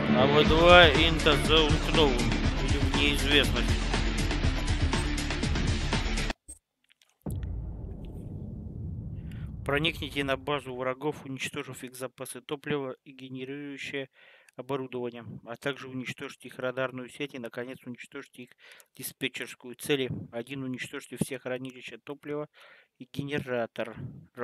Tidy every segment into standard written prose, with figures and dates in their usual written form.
АВ-2 Into the Unknown. Или в неизвестность. Проникните на базу врагов, уничтожив их запасы топлива и генерирующее оборудование, а также уничтожьте их радарную сеть и, наконец, уничтожьте их диспетчерскую. Цели: 1. Уничтожьте все хранилища топлива и генераторы.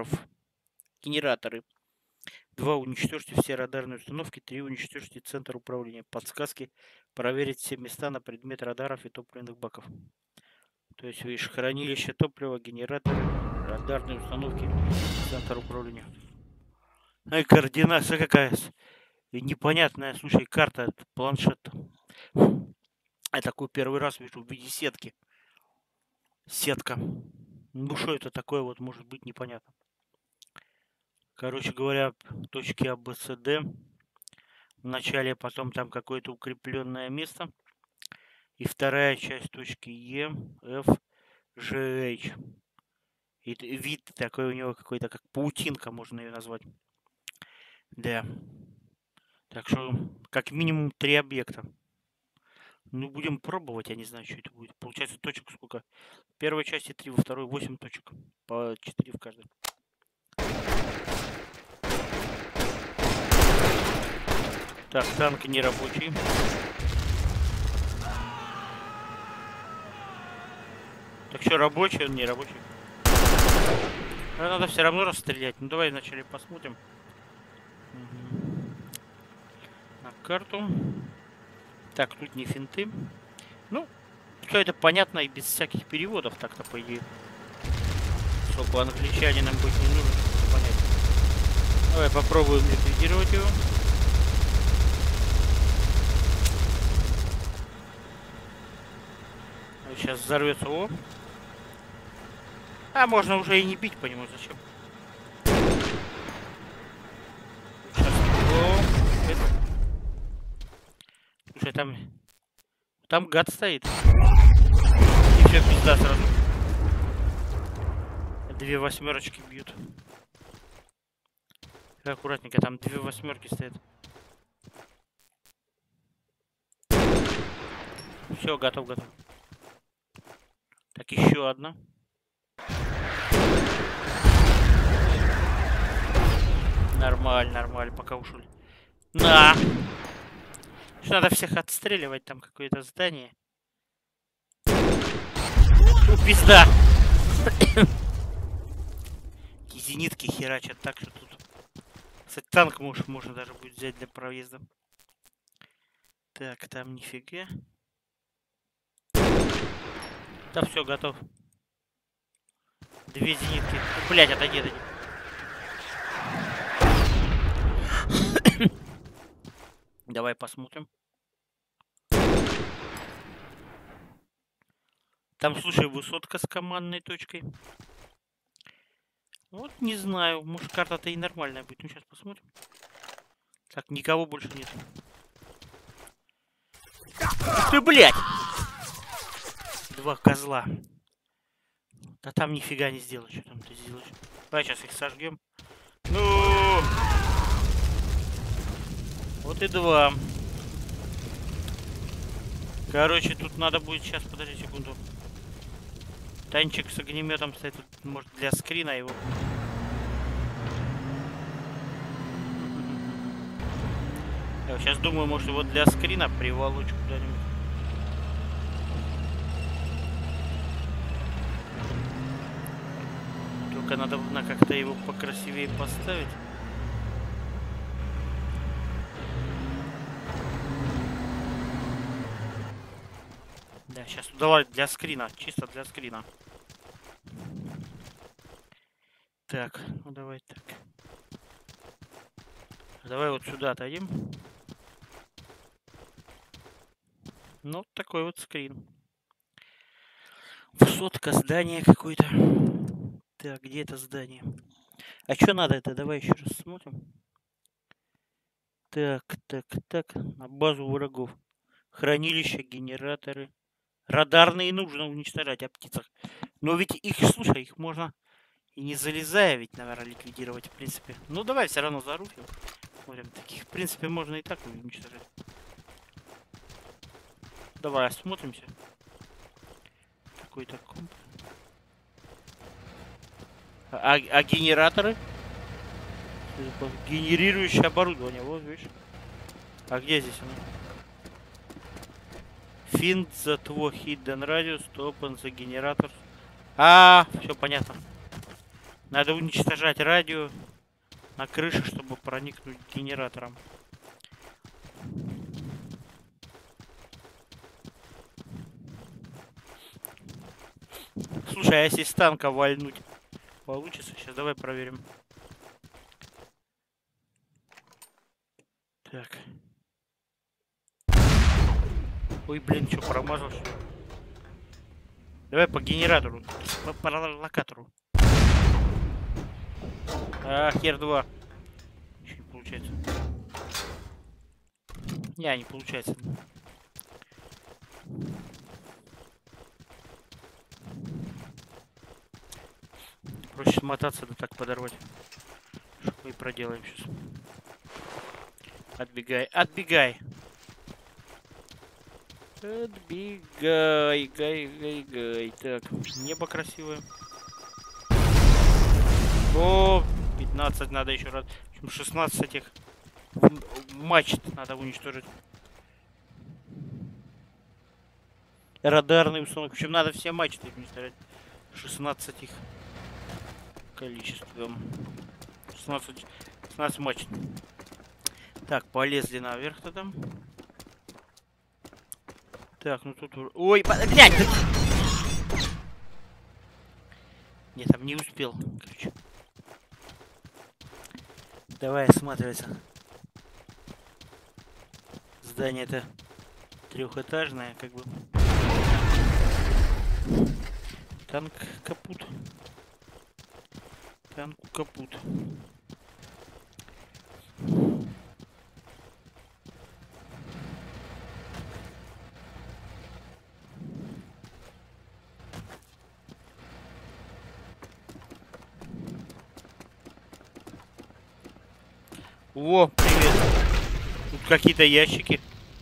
2. Уничтожьте все радарные установки. 3. Уничтожьте центр управления. Подсказки: проверить все места на предмет радаров и топливных баков. То есть, видишь, хранилище топлива, генераторы, радарные установки, центр управления. Ну и координация какая непонятная. Слушай, карта, планшет. Я такой первый раз вижу в виде сетки. Сетка. Ну что это такое, вот может быть непонятно. Короче говоря, точки А, Б, С, Д. Вначале, потом там какое-то укрепленное место. И вторая часть точки Е, Ф, Ж, H. И вид такой у него какой-то, как паутинка, можно ее назвать. Да. Так что, как минимум 3 объекта. Ну, будем пробовать, я не знаю, что это будет. Получается, точек сколько? В первой части 3, во второй 8 точек. По 4 в каждой. Так, танк не рабочий. Так что, рабочий он, не рабочий? Надо все равно расстрелять. Ну, давай вначале посмотрим. На карту. Так, тут не финты. Ну, все это понятно и без всяких переводов, так-то, по идее. Сколько англичанином быть не нужно, чтобы понять. Давай попробуем ликвидировать его. Сейчас взорвется. О! А можно уже и не бить по нему, зачем? Сейчас. О! Слушай, там гад стоит. И все, пизда сразу. 2 восьмерочки бьют. Аккуратненько, там 2 восьмерки стоят. Все, готов. Так, еще одна. Нормально, пока ушли. На! Надо всех отстреливать, там какое-то здание. Пизда! Зенитки херачат так, что тут... Кстати, танк можно даже будет взять для проезда. Так, там нифига. Да, все, готов. 2 зенитки. Блять, отойди. Давай посмотрим. Там, слушай, высотка с командной точкой. Вот не знаю, может карта-то и нормальная будет. Ну, сейчас посмотрим. Так, никого больше нет. Ты, блядь! 2 козла. Да там нифига не сделаешь. Что там ты сделаешь? Давай сейчас их сожгем. Ну! Вот и 2. Короче, тут надо будет сейчас, подожди секунду. Танчик с огнеметом стоит, тут, может, для скрина его. Я сейчас думаю, может, его для скрина приволочь куда-нибудь. Только надо как-то его покрасивее поставить. Да, сейчас давай для скрина, чисто для скрина. Так, ну давай так. Давай вот сюда отойдем. Ну, такой вот скрин. Высотка, здание какое-то. Так, где это здание? А что надо это? Давай еще раз смотрим. Так. На базу врагов. Хранилища, генераторы. Радарные нужно уничтожать о птицах. Но ведь их, слушай, их можно и не залезая ведь, наверное, ликвидировать, в принципе. Ну, давай все равно зарубим. Смотрим, таких, в принципе, можно и так уничтожить. Давай осмотримся. Какой-то комп. А генераторы? Генерирующее оборудование, вот видишь. А где здесь оно? Find that hidden radius to open the generator. А, все понятно. Надо уничтожать радио на крыше, чтобы проникнуть к генераторам. Слушай, а если с танка вальнуть, получится? Сейчас давай проверим. Так. Ой, блин, что, промазал? Давай по генератору. По локатору. А, хер 2. Еще не получается. Не получается. Проще смотаться, да так подорвать. Что мы и проделаем сейчас. Отбегай, отбегай. Отбегай, гай. Так, небо красивое. О, 15 надо еще раз. 16 этих мачт надо уничтожить. Радарный установки. В общем, надо все мачты уничтожать. 16 их количеством. 16 мачт. Так, полезли наверх тогда. Так, ну тут... Ой, блядь! Нет, там не успел. Короче. Давай осматриваться. Здание-то трехэтажное, как бы. Танк капут. Танку капут. О, привет. Тут какие-то ящики.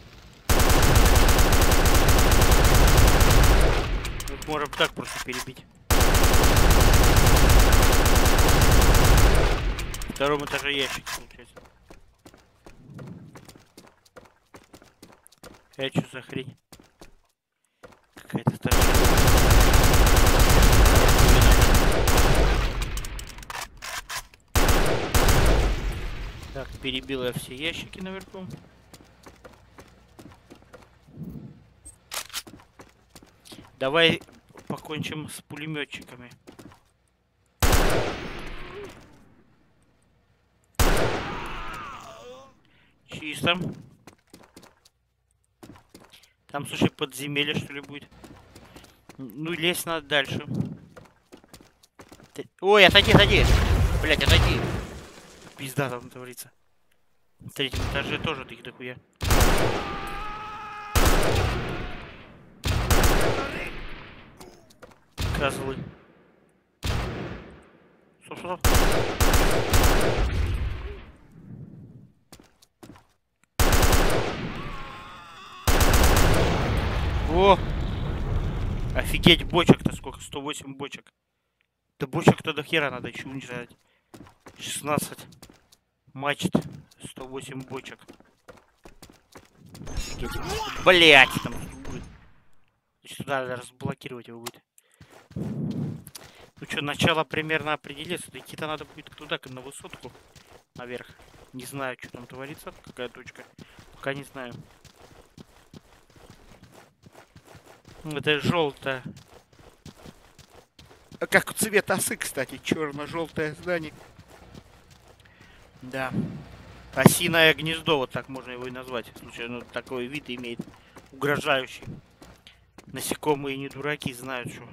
Их можно так просто перебить. На втором этаже ящик, получается. Это что за хрень? Какая-то старая. Так, перебил я все ящики наверху. Давай покончим с пулеметчиками. Чисто. Там, слушай, подземелье, что ли, будет. Ну, лезть надо дальше. Ой, отойди. Блять, отойди. Пизда там творится. В третьем этаже тоже их дохуя. Козлы. Стоп. О! Офигеть, бочек-то сколько? 108 бочек. Да бочек-то до хера надо еще уничтожать. 16 мачт, 108 бочек. Офигеть. Блять, там будет. Сюда надо разблокировать его будет. Ну что, начало примерно определиться. Идти-то надо будет туда, на высотку. Наверх. Не знаю, что там творится. Какая точка. Пока не знаю. Это желтое. А как цвет осы, кстати. Черно-желтое здание. Да. Осиное гнездо, вот так можно его и назвать. Слушай, ну такой вид имеет угрожающий. Насекомые не дураки, знают, что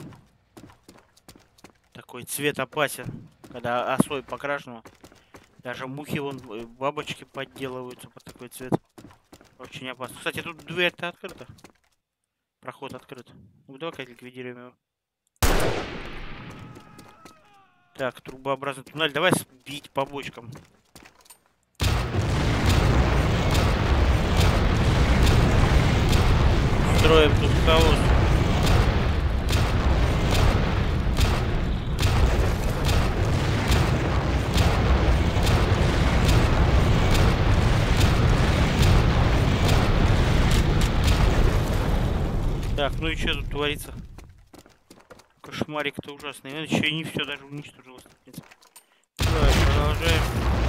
такой цвет опасен. Когда осой покрашено. Даже мухи вон, бабочки подделываются под такой цвет. Очень опасно. Кстати, тут дверь-то открыта. Проход открыт. Ну давай-ка ликвидируем его. Так, трубообразный туннель. Давай сбить по бочкам. Строим тут хаос. Так, ну и что тут творится? Кошмарик-то ужасный. Он еще и не все даже уничтожилось, в принципе. Давай, продолжаем.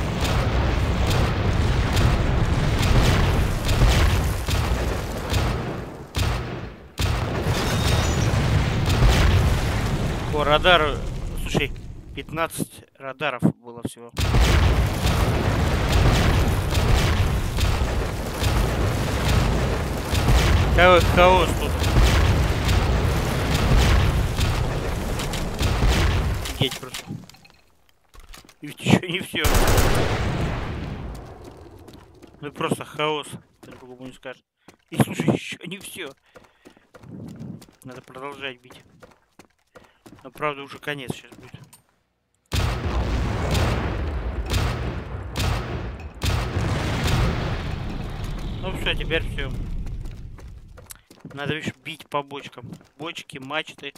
О, радар. Слушай, 15 радаров было всего. Какой хаос тут. Офигеть просто. И ведь еще не все. Ну просто хаос. По-другому не скажешь. И слушай, еще не все. Надо продолжать бить. Но правда уже конец сейчас будет. Ну все, теперь все. Надо лишь бить по бочкам. Бочки, мачты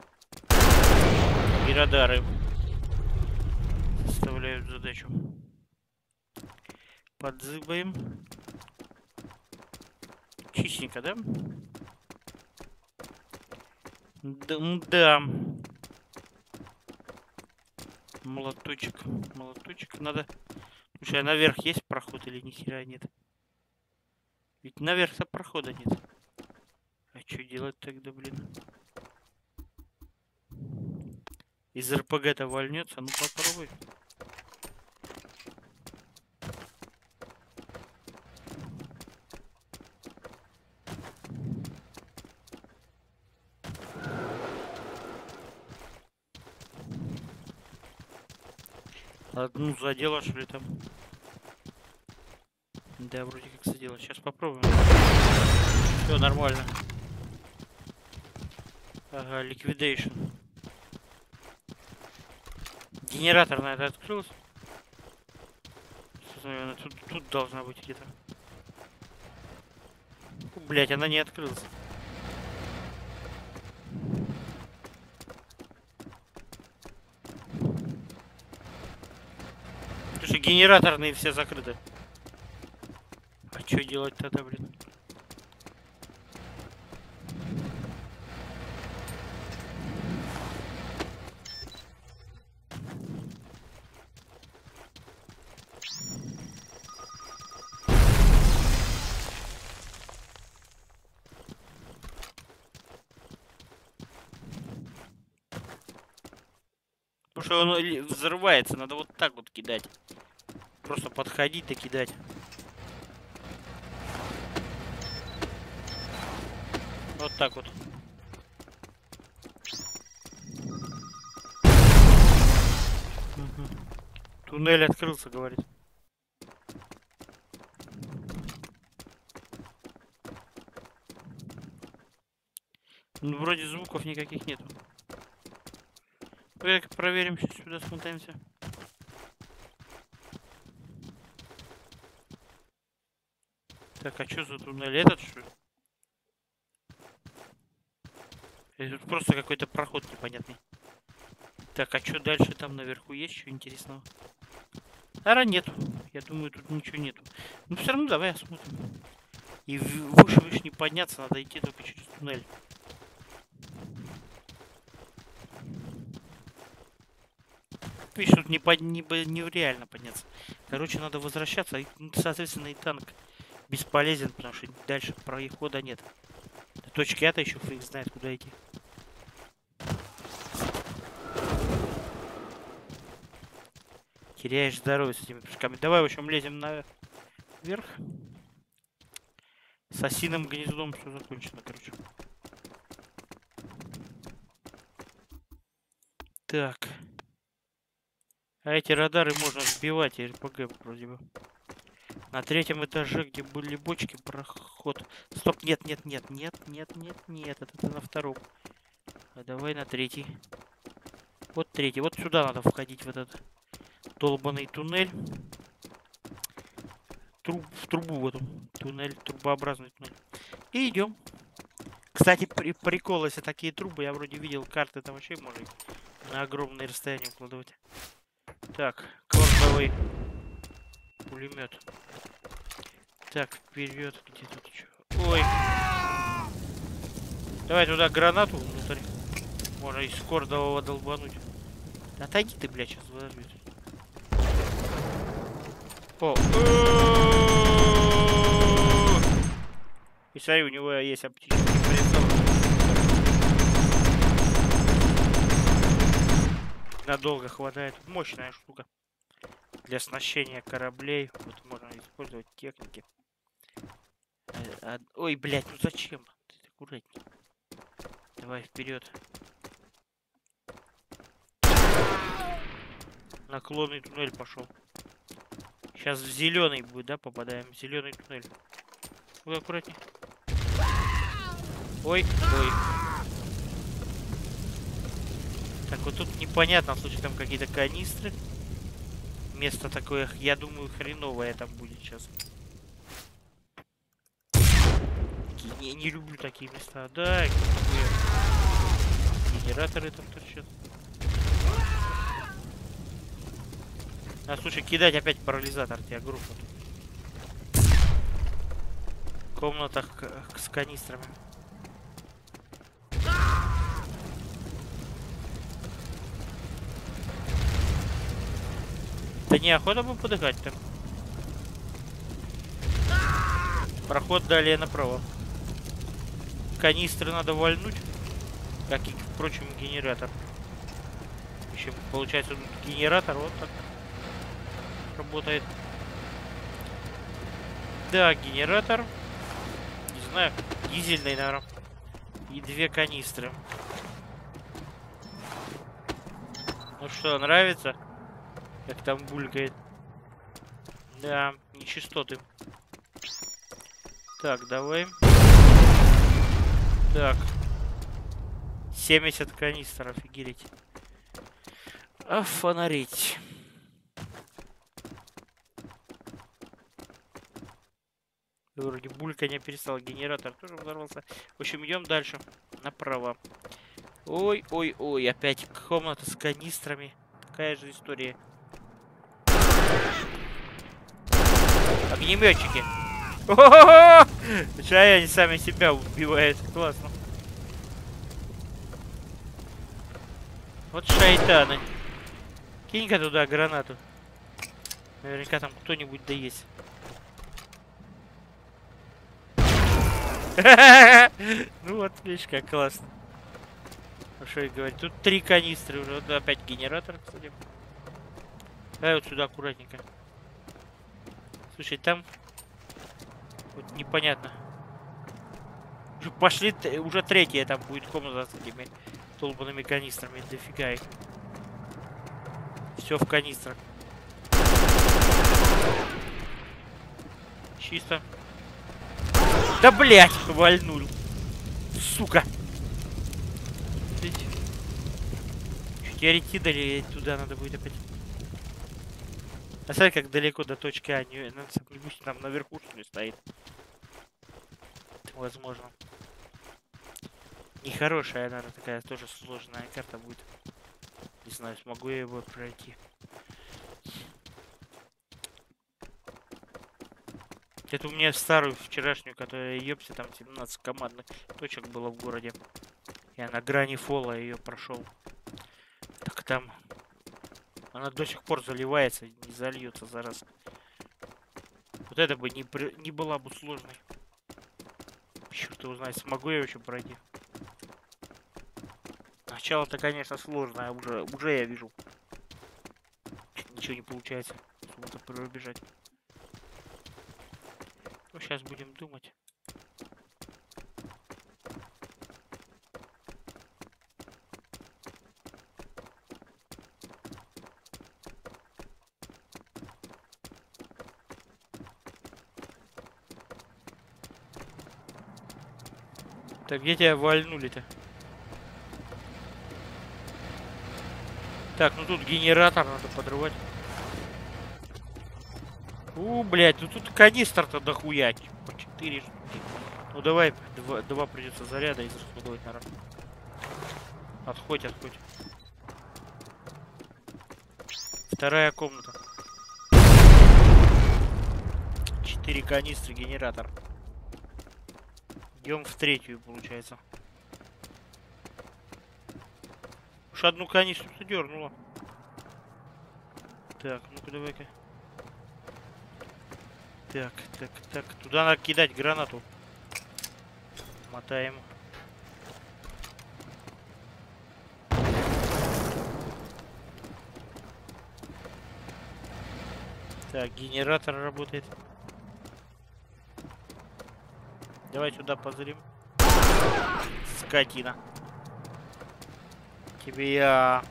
и радары составляют задачу. Подзыбаем. Чистенько, да? Да. Молоточек. Молоточек надо. Слушай, а наверх есть проход или ни хера нет? Ведь наверх-то прохода нет. А что делать тогда, блин? Из РПГ-то вольнется? Ну попробуй. Одну задела, что ли, там? Да, вроде как задела. Сейчас попробуем. Все нормально. Ага, ликвидейшн. Генератор, наверное, открылся. Наверное, тут должна быть где-то. Блять, она не открылась. Слушай, генераторные все закрыты. А что делать тогда, блин? Потому что он взрывается, надо вот так вот кидать. Просто подходить да кидать. Вот так вот. Угу. Туннель открылся, говорит. Ну, вроде звуков никаких нету. Давай проверим, сейчас сюда смотаемся. Так, а что за туннель? Этот что ли? Или тут просто какой-то проход непонятный. Так, а что дальше там наверху есть? Что интересного? Ара нету. Я думаю, тут ничего нету. Но все равно давай осмотрим. И выше не подняться, надо идти только через туннель. Видишь, тут нереально подняться. Короче, надо возвращаться. И, соответственно, и танк бесполезен, потому что дальше прохода нет. До точки А-то еще фрик знает, куда идти. Теряешь здоровье с этими прыжками. Давай, в общем, лезем наверх. С осиным гнездом все закончено, короче. Так. А эти радары можно сбивать, и РПГ вроде бы. На 3-м этаже, где были бочки, проход. Стоп, нет. Это на 2-м. А давай на 3-й. Вот 3-й. Вот сюда надо входить, в этот долбанный туннель. В трубу в эту. Туннель, трубообразный туннель. И идем. Кстати, прикол, если такие трубы, я вроде видел, карты там вообще можно на огромные расстояния укладывать. Так, квантовый пулемет. Так, вперед, где тут что? Ой. Давай туда гранату внутрь. Можно из кордового долбануть. Отойди ты, блядь, сейчас взорвет. О. И смотри, у него есть оптический прицел. Надолго хватает. Мощная штука. Для оснащения кораблей. Вот можно использовать техники. Ой, блядь, ну зачем? Ты аккуратней. Давай вперед. Наклонный туннель пошел. Сейчас в зеленый будет, да, попадаем. В зеленый туннель. Ой, аккуратней. Ой, ой. Так, вот тут непонятно, в случае там какие-то канистры. Место такое, я думаю, хреновое там будет сейчас. Не люблю такие места. Да, генераторы там торчат. А, слушай, кидать опять парализатор, тебя группу. В комнатах с канистрами. Да неохота бы подыхать там. Проход далее направо. Канистры надо вальнуть, как и, впрочем, генератор. Еще получается тут генератор вот так работает. Да, генератор. Не знаю, дизельный, наверное. И 2 канистры. Ну что, нравится? Как там булькает. Да, нечистоты. Так, давай. Так. 70 канистр, офигеть. Офонарить. Вроде булька не перестал. Генератор тоже взорвался. В общем, идем дальше. Направо. Ой, ой, ой. Опять комната с канистрами. Такая же история. Огнеметчики. Сейчас они сами себя убивают. Классно. Вот шайтаны. Кинь-ка туда гранату. Наверняка там кто-нибудь да есть. Ну вот, видишь, как классно. Ну что я говорю, тут 3 канистры уже. Вот опять генератор, кстати. Давай вот сюда аккуратненько. Слушай, там вот непонятно. Пошли, уже 3-я там будет комната с этими долбанными канистрами. Дофига их. Все в канистрах. Чисто. Да блять, вальнул. Сука. Теперь идти далее, туда надо будет опять. А смотри, как далеко до точки А. Небось там наверху что ли стоит. Возможно. Нехорошая, наверное, такая тоже сложная карта будет. Не знаю, смогу я его пройти. Это у меня старую вчерашнюю, которая ёпся, там 17 командных точек было в городе. Я на грани фола ее прошел. Так там она до сих пор заливается, не зальется за раз. Вот это бы не была бы сложной. Черт его знает, смогу я вообще пройти. Начало-то, конечно, сложное, уже я вижу. Ничего не получается. Куда-то пробежать. Ну, сейчас будем думать. Так, где тебя вальнули-то? Так, ну тут генератор надо подрывать. Блядь, ну тут канистр-то дохуя. По 4 штуки. Ну давай, два придется заряда израсходовать, наверное. Отходь, отходь. Вторая комната. 4 канистры, генератор. Идем в третью, получается. Уж одну канистру ты дернула. Так, ну-ка давай-ка. Так, так, так. Туда надо кидать гранату. Мотаем. Так, генератор работает. Давай сюда позырим. Скотина. Тебе я...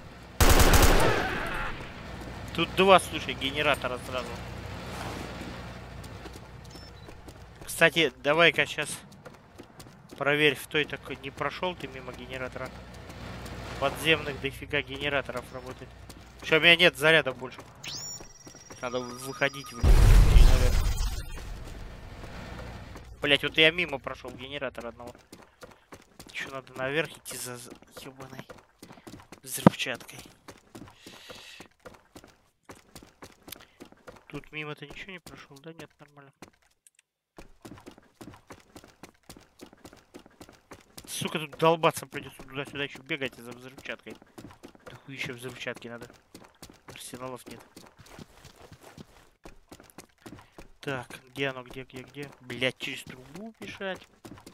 Тут два, слушай, генератора сразу. Кстати, давай-ка сейчас проверь, в той такой не прошел ты мимо генератора. Подземных дофига генераторов работает. Что, у меня нет заряда больше. Надо выходить наверх. Блять, вот я мимо прошел генератор одного. Еще надо наверх идти за ебаной взрывчаткой. Тут мимо-то ничего не прошел, да? Нет, нормально. Сука, тут долбаться придется туда-сюда еще бегать за взрывчаткой. Такую еще взрывчатки надо. Арсеналов нет. Так, где оно, где? Блять, через трубу бежать.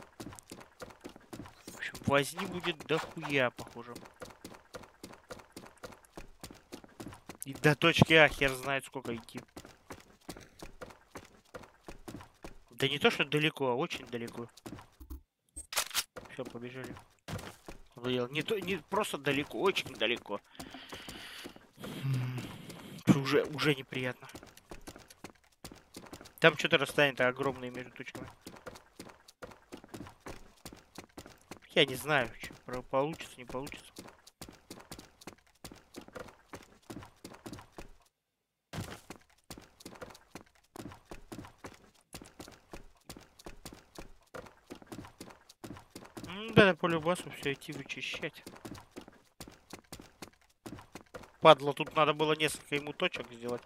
В общем, возни будет дохуя, похоже. И до точки А хер знает сколько идти. Да не то, что далеко, а очень далеко. Все, побежали. Не просто далеко, очень далеко. Уже неприятно. Там что-то расстояние-то огромное между точками. Я не знаю, что получится, не получится. Да, по любасу все идти вычищать. Падла, тут надо было несколько ему точек сделать.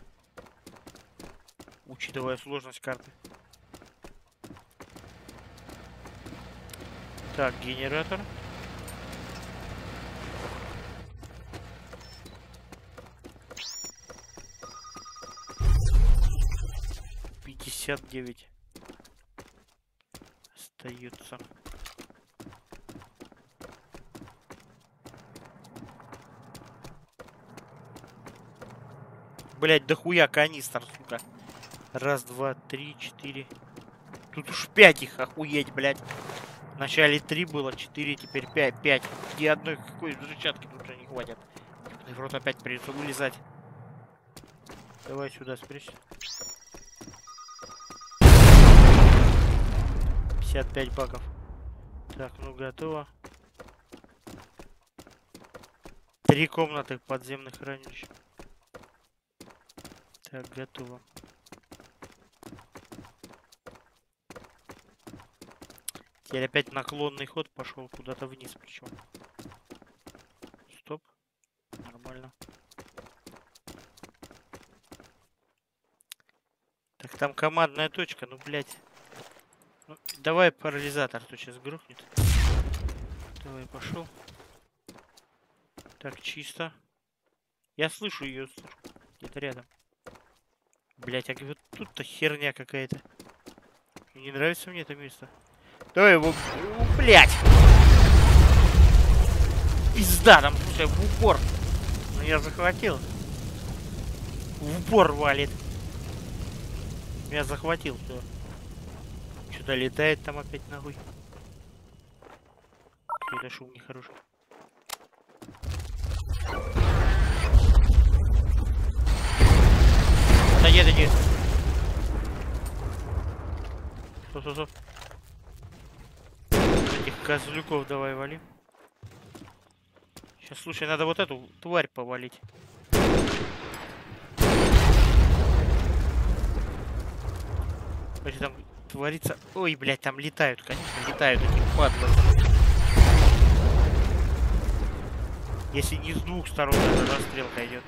Учитывая сложность карты. Так, генератор. $59 остается. Блять, дохуя канистр, сука. Раз, два, три, четыре. Тут уж 5 их, охуеть, блять. Вначале 3 было, 4, теперь 5. Ни одной какой взрывчатки тут уже не хватит. В рот опять придется вылезать. Давай сюда спрячься. 55 баков. Так, ну готово. 3 комнаты подземных хранилищ. Так, готово. Теперь опять наклонный ход пошел куда-то вниз, причем. Стоп. Нормально. Так, там командная точка, ну, блядь. Ну, давай парализатор, то сейчас грохнет. Давай, пошел. Так, чисто. Я слышу ее, где-то рядом. Блять, а вот тут-то херня какая-то. Не нравится мне это место. Давай его, блять. Пизда, там, слушай, в упор. Ну, я захватил. В упор валит. Я захватил все. Что-то летает там опять нахуй. Какой-то шум нехороший. Да нет, иди. Стоп. Этих козлюков давай вали. Сейчас, слушай, надо вот эту тварь повалить. Смотри, там творится? Ой, блядь, там летают, конечно, летают эти падлы. Если не с двух сторон даже расстрелка идет.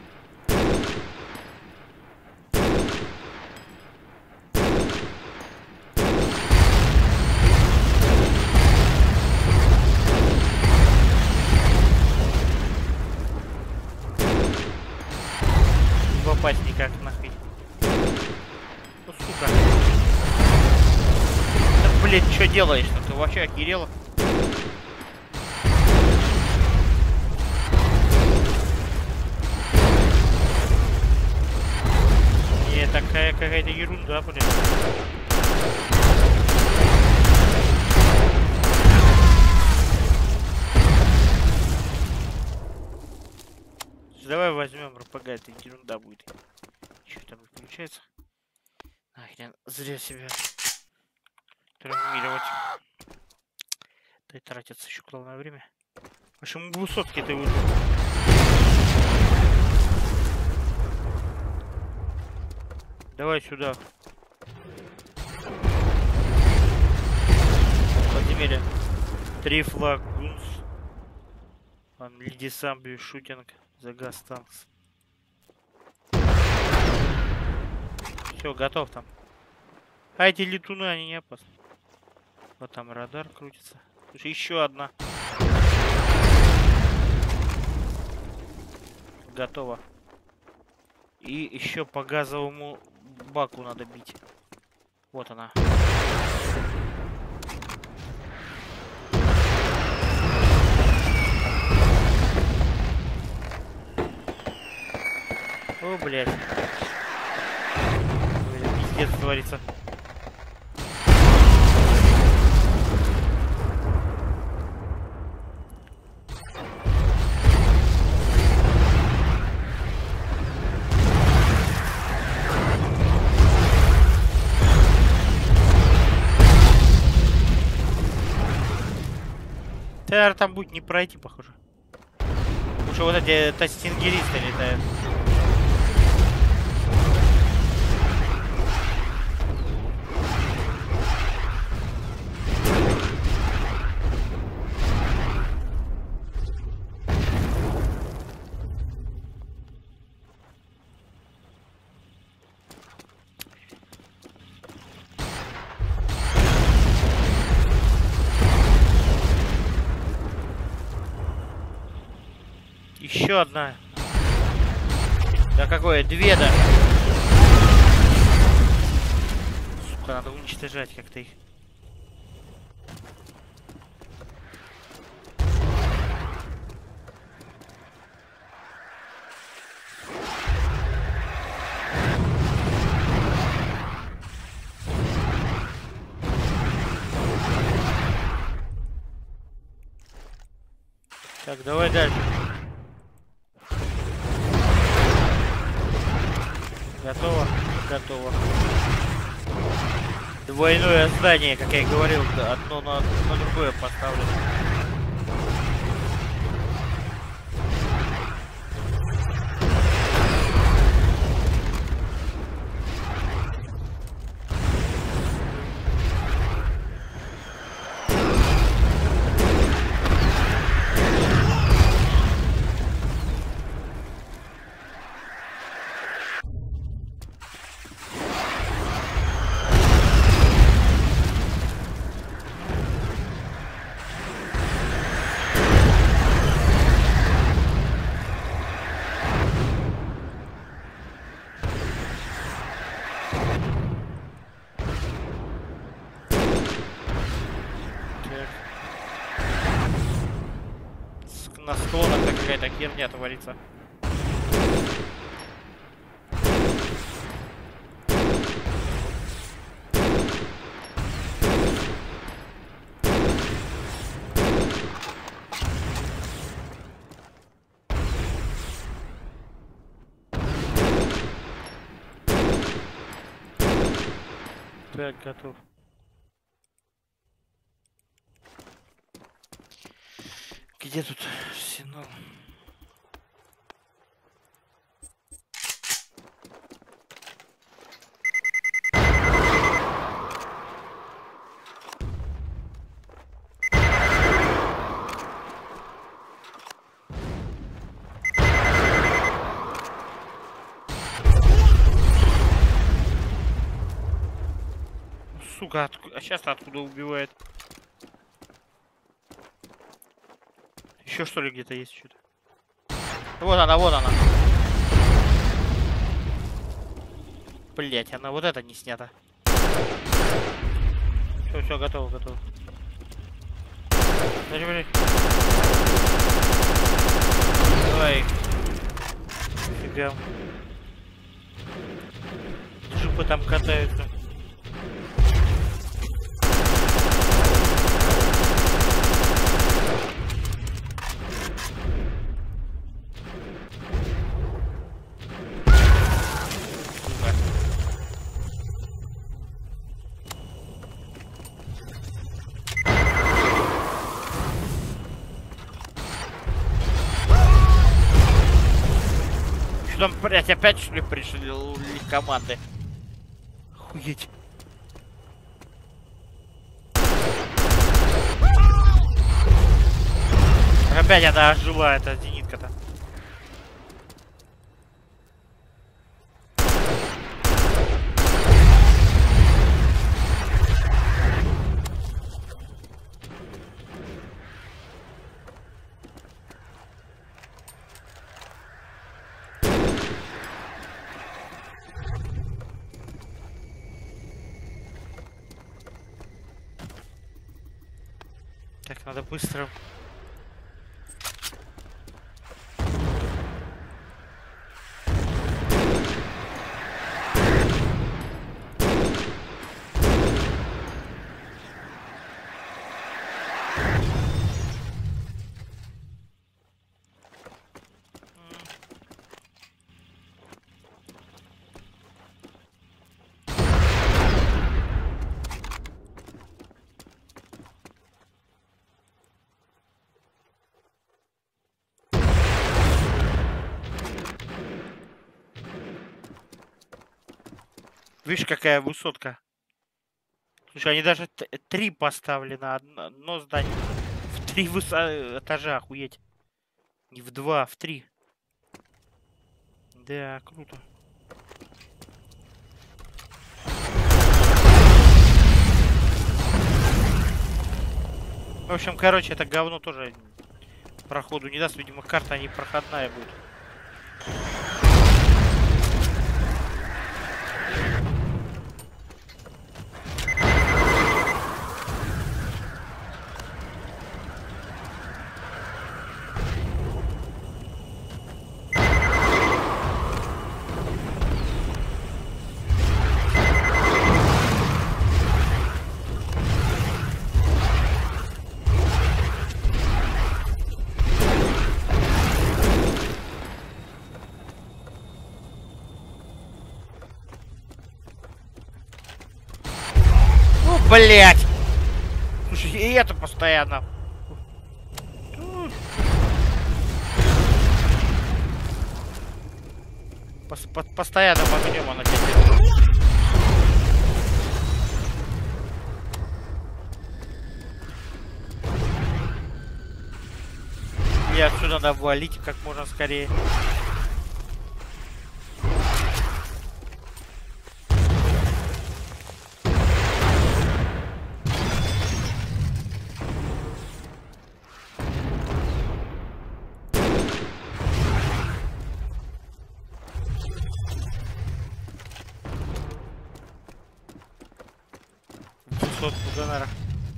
Не попасть никак нахуй. Ну, сука. Да, блядь, что делаешь-то? Ты вообще охерела? Не, такая какая-то ерунда, блядь. Давай возьмем РПГ, это ерунда будет. Что там не получается? Нахрен, зря себя травмировать. Да и тратится еще главное время. В общем, высотки ты выйдешь. Давай сюда. Подземелье. 3 флаг гунс. Лиди самби шутинг. За газ танкс. Все, готов там. А эти летуны, они не опасны. Вот там радар крутится. Слушай, еще одна. Готово. И еще по газовому баку надо бить. Вот она. О, блядь. Пиздец творится. Там будет не пройти, похоже. Потому что вот эти тастингеристы летают. Еще одна. Да какое? 2 даже. Сука, надо уничтожать как-то их. Так, давай дальше. Готово? Готово. Двойное здание, как я и говорил, одно на другое поставлено. На склонах какая-то херня творится. Так, готов. Где тут арсенал? сука, а сейчас откуда убивает? Еще что ли где-то есть что-то? Вот она, вот она. Блять, она вот это не снята. Все, готово, готово. Давай. Фига. Джипы там катаются. Что там, блять, опять что ли пришли команды? Охуеть. Опять она ожила, эта зенитка-то. Так, надо быстро. Видишь, какая высотка. Слушай, они даже 3 поставили на одно здание. В 3 этажа, охуеть. Не в 2, а в 3. Да, круто. В общем, короче, это говно тоже проходу не даст. Видимо, карта не проходная будет. Блять! Слушай, и это постоянно. Постоянно огнем она тебя. И отсюда надо валить как можно скорее. Гонора.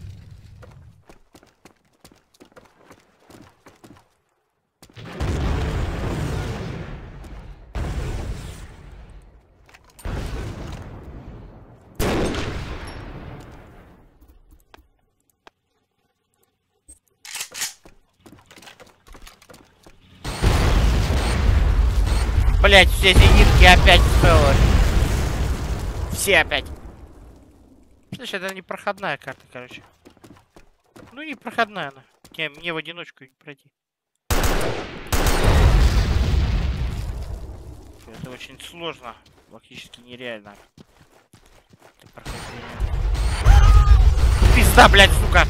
Блять, все зенитки опять целые. Все опять. Слушай, это не проходная карта, короче. Ну, не проходная она. Мне в одиночку не пройти. Это очень сложно. Фактически нереально. Пизда, блядь, сука!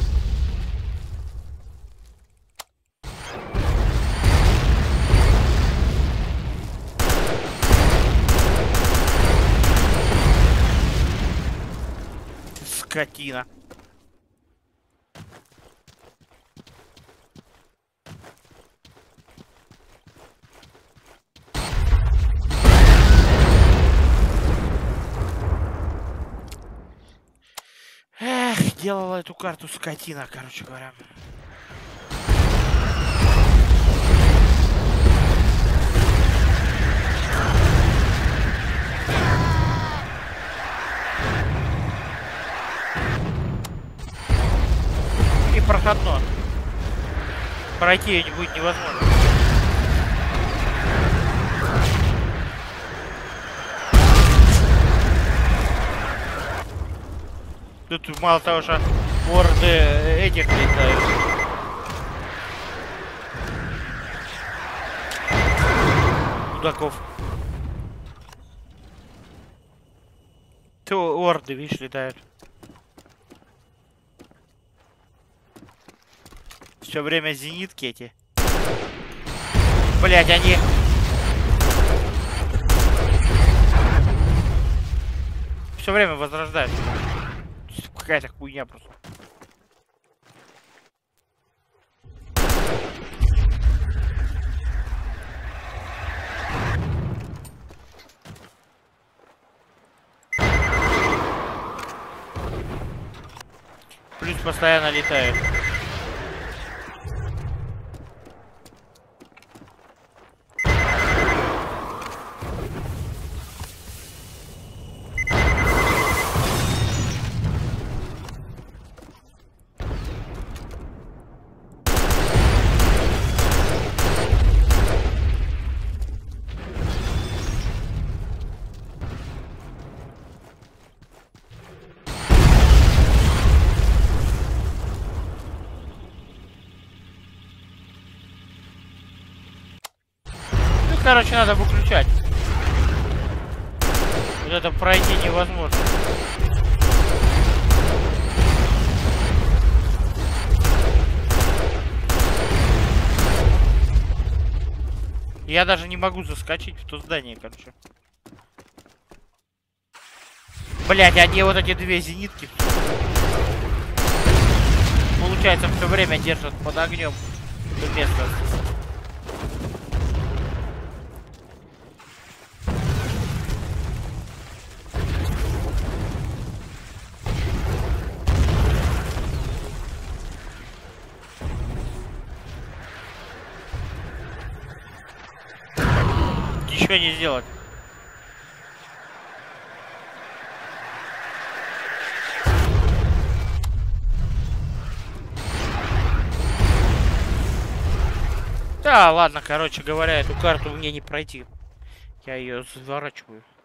Скотина. скотина. Эх, делала эту карту скотина, короче говоря. И проходно. Пройти ее не будет невозможно. Тут мало того, что орды этих летают. Мудаков. То орды, видишь, летают. Все время зенитки эти. Блять, они... Все время возрождают. Какая-то хуйня просто. Плюс постоянно летает. Короче, надо выключать. Вот это пройти невозможно. Я даже не могу заскочить в то здание, короче. Блять, они вот эти две зенитки. Получается, все время держат под огнем это место. Ничего не сделать. Да, ладно, короче говоря, эту карту мне не пройти. Я ее заворачиваю.